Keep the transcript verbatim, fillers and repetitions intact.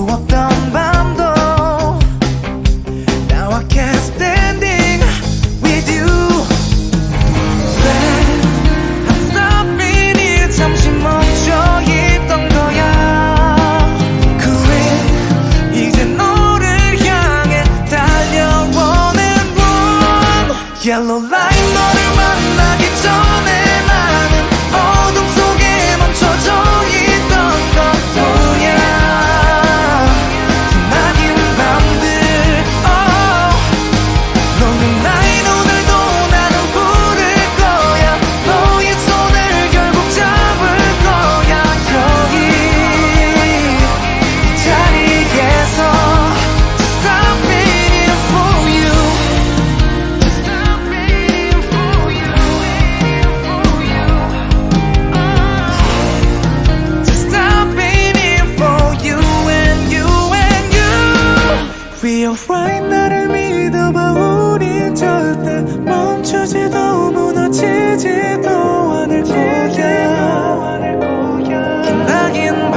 수 없던 밤도 Now I can't standing with you. Babe, I'm stopping here. 잠시 멈춰 있던 거야. 그래 이제 너를 향해 달려오는 rum. Yellow light 너를 만나기 전에 나는 어둠 속에 멈춰져 있던 것뿐이야. 기나긴 밤들 oh. 너는 나의 오늘도 나는 부를 거야. 너의 손을 결국 잡을 거야. 여기 이 자리에서 Stop waiting for you. Stop waiting for you. For you. Oh. Stop waiting for you and you and you. We are right. 나를 믿어봐. 우린 절대 멈추지도 무너지지도 않을 거야. 기나긴